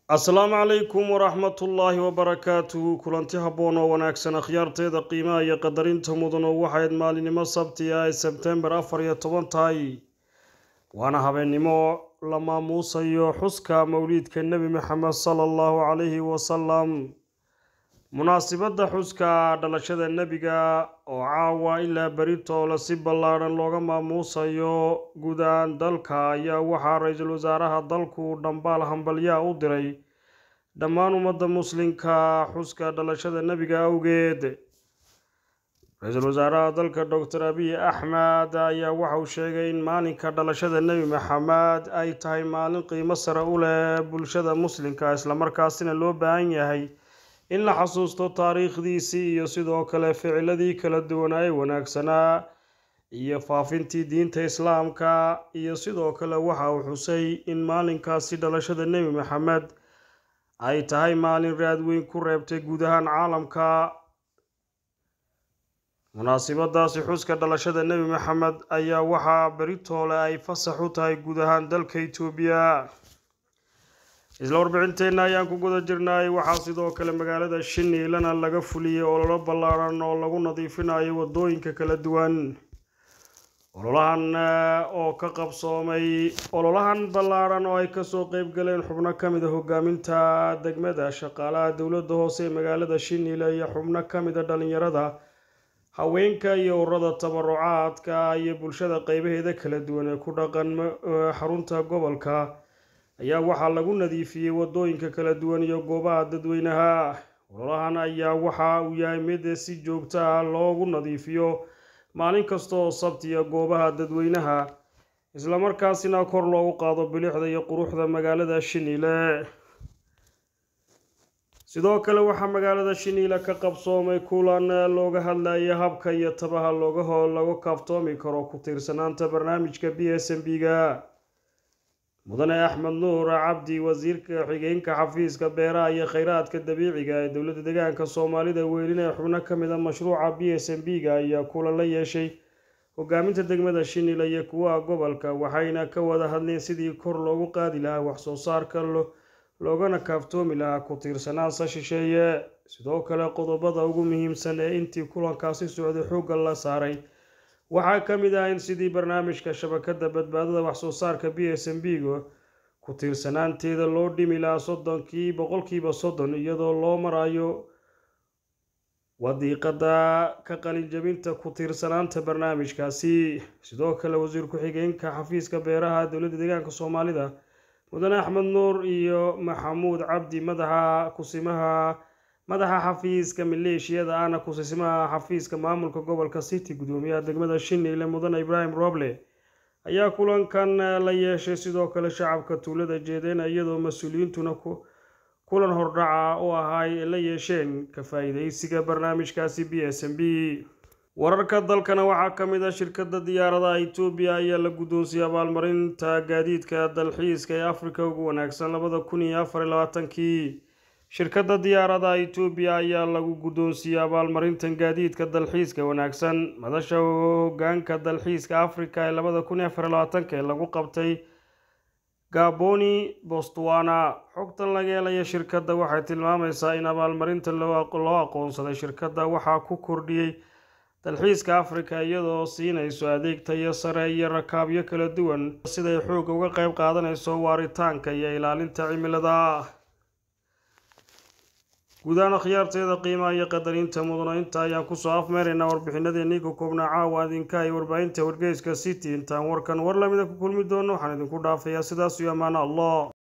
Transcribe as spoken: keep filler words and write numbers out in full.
السلام عليكم ورحمة الله وبركاته كلنتي هبون وناكسن أخيارتيدا قيمة يا قدرين تمودن وحيد مالي نما سبتي سبتمبر أفر يطبان تاي وانا هبين نمو لما موسى يحسك موليد كالنبي محمد صلى الله عليه وسلم مناسبة حسك دلشد النبي وعاوى إلا بريتو لسيب الله لوغما موسى يو قدان دلكا يا وحا رئيس الوزراء دلكو دنبال همبليا أدري دمان أمد مسلمكا حسك دلشد النبي أوغيد رئيس الوزراء دلكا دكتور أبي أحمد يا وحا وشيغين مالنكا دلشد النبي محمد أي تاي مالن قيمة سر أولى بلشد مسلمكا إسلام مركاسين اللو باين يهي in la xasuusto taariikhdiisii iyo sidoo kale ficiladii kala duwanay wanaagsanaa iyo faafintii diinta islaamka iyo sidoo kale waxa uu xusay in maalinkaasi dhalashada nebi maxamed ay tahay maalin raad weyn ku reebtay guud ahaan caalamka munaasabadaasi xuska dhalashada nebi maxamed ayaa waxa beritoole ay fasax u tahay guud ahaan dalka Itoobiya isla warbixinteena ayaan ku guda jirnay waxaa sidoo kale magaalada Shiniilana laga fuliyay ololo ballaaran oo lagu nadiifinayo wadooyinka kala duwan ololahan oo ka qabsoomay ololahan ballaaran oo ay ka soo qayb galeen xubno kamid ah hogaaminta degmada shaqaalaha dawladda hoose ee magaalada Shiniila iyo xubno kamid ah dhalinyarada haweenka iyo ururada tabarucaadka iyo bulshada qaybaheeda kala duwan ee ku dhaqan xarunta gobolka ayaa waxaa lagu nadiifiyay wadooyinka kala duwan iyo goobaha dadweynaha ololahan ayaa waxa uu yahay mid si joogto ah loogu nadiifiyo maalin kasta oo sabti ah goobaha dadweynaha isla markaasina kor loogu qaado bilixda iyo quruxda magaalada Shiniile sidoo kale waxaa magaalada Shiniile ka qabsoomay kulan looga hadlayay habka iyo tabaha looga hol lagu kaaftoomi karo ku tiirsanaanta barnaamijka B S M B ga mudane Axmed Nuur Cabdi wasiirka xigeenka xafiiska beeraha iyo kheyraadka dabiiciga ee dawladda deegaanka Soomaalida weelinaya xubno kamid ah mashruuca B S M B ga ayaa kulan la yeeshay hogaaminta degmada Shiniile iyo kuwa gobolka waxayna ka wada hadleen sidii kor loogu qaadi lahaa wax soo saarka loogana kaaftoomi lahaa ku tiirsanaanta shisheeye sidoo kale qodobada ugu muhiimsan ee intii kulankaasi socday xoogga la saaray waxaa kamid ah in sidii barnaamijka shabakada badbaadada wax soo saarka B S M B ga ku tiirsanaanteeda loo dhimi lahaa soddonkii boqolkiiba soddon iyadoo loo marayo wadiiqada ka qalin jabinta ku tiirsanaanta barnaamijkaasi sidoo kale wasiir ku xigeenka xafiiska beeraha dawladda deegaanka Soomaalida mudane Axmed Nuur iyo Maxamuud Cabdi madaxa kusimaha madaxa xafiiska maleeshiyada ana kusimaha xafiiska maamulka gobolka City gudoomiyaha degmada Shiniile mudane Ibrahim Roble ayaa kulankan la yeeshay sidoo kale shacabka tuulada jeedeen iyadoo mas'uuliyiintuna ku kulan hordhaca oo ahay la yeesheen ka faa'iideysiga barnaamijkaasi B S M B wararka dalkana waxaa kamid ah shirkadda diyaaradaha Itoobiya ayaa la gudoonsiyay abaalmarinta gaadiidka dalxiiska ee Afrika ugu wanaagsan labada kun iyo afar iyo labaatan-kii shirkadda diyaaradaha Itoobiya ayaa lagu gudoonsiyay abaalmarinta gaadiidka dalxiiska wanaagsan madasha hoggaanka dalxiiska Afrika ee labada kun iyo afar iyo labaatan ee lagu qabtay Gaboni Botswana xogtan laga helay shirkadda waxay tilmaamaysaa in abaalmarinta loo aqoonsaday shirkadda waxa ku kordhiyay dalxiiska Afrika iyadoo siinayso adeeg tayo sare iyo rakaabyo kala duwan sida ay xoog uga qayb qaadanayso waaritaanka iyo ilaalinta cimilada gudaha khiyaarteeda qiimaha iyo qadarinta mudano inta ayaan ku soo afmeeraynaa warbixinadeennii ku koobnaa caawa idinka ay warbaahinta wargeyska City intaan warkan war lamida ku kulmi doono waxaan idinku dhaafayaa sidaas iyo amaano Allah